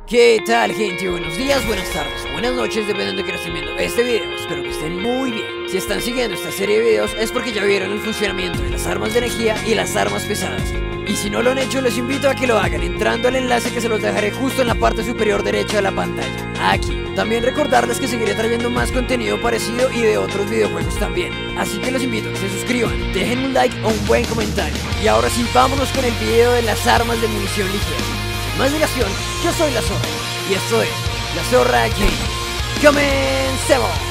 ¿Qué tal, gente? Buenos días, buenas tardes, buenas noches, dependiendo de que estén viendo este video. Espero que estén muy bien. Si están siguiendo esta serie de videos es porque ya vieron el funcionamiento de las armas de energía y las armas pesadas. Y si no lo han hecho, los invito a que lo hagan entrando al enlace que se los dejaré justo en la parte superior derecha de la pantalla, aquí. También recordarles que seguiré trayendo más contenido parecido y de otros videojuegos también. Así que los invito a que se suscriban, dejen un like o un buen comentario. Y ahora sí, vámonos con el video de las armas de munición ligera. Sin más dilación, yo soy La Zorra y esto es La Zorra Game. ¡Comencemos!